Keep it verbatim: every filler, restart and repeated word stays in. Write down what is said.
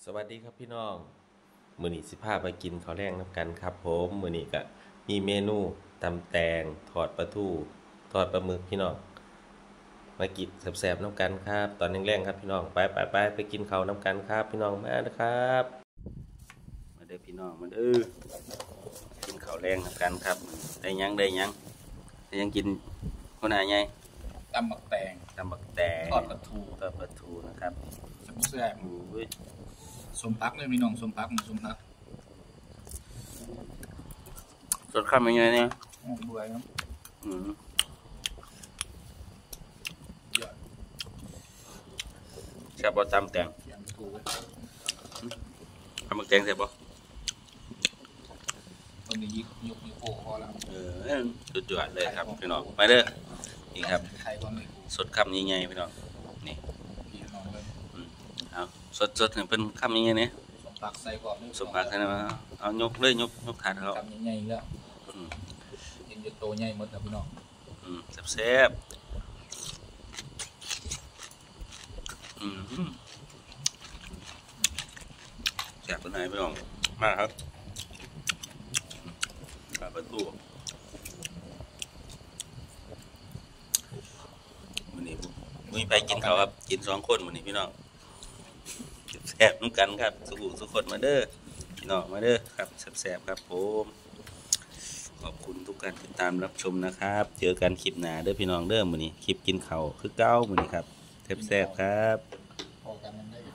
สวัสดีครับพี่น้องมื้อนี้สิพาไปกินข้าวแลงน้ำกันครับผมมื้อนี้ก็มีเมนูตำแตงทอดปลาทูทอดปลาหมึกพี่น้องมากินแซ่บๆน้ำกันครับตอนแรงๆครับพี่น้องไปไปไปไปกินข้าวน้ำกันครับพี่น้องมานะครับมาเด้อพี่น้องมาเด้อกินข้าวแรงน้ำกันครับได้ยังได้ยังได้ยังกินคนไหนไงตำบักแตงตำบักแตงทอดปลาทูทอดปลาทูนะครับแซ่บๆอุ้ยสมพักเลยมีน้องสมพักมีสมพักสดข้ามยังไงเนี่ยโอ้เบื่อครับอืมยอดแซ่บบ่ตำแตงยำทูตำบักแตงแซ่บบ่วันนี้ยิกยกนิ้วโป้พอแล้วเออสุดยอดเลยครับพี่น้องมาเด้อนี่ครับไทยก่อนเลยสดคำใหญ่ๆพี่น้องนี่พี่น้องเลยเอาสดสดเป็นคำใหญ่ๆเนี่ยสมพักใส่ก่อนสมผักใช่ไหมเอายกเลยยกยกถาดเขาคำใหญ่ๆแล้วเห็นจะโตใหญ่หมดแล้วพี่น้องอืมแซ่บอืมแซ่บเป็นไงพี่น้องมาครับปลาประตูวันนี้มึงไปกินเขาครับกินสองคนวันนี้พี่น้องแซ่บๆนุ่มกันครับสุขุสุขคนมาเด้อพี่น้องมาเด้อครับแซ่บๆครับผมขอบคุณทุกการติดตามรับชมนะครับเจอกันคลิปหน้าเด้อพี่น้องเด้อมื้อนี้คลิปกินเขาคือเก้ามื้อนี้ครับแซ่บๆครับพอกันได้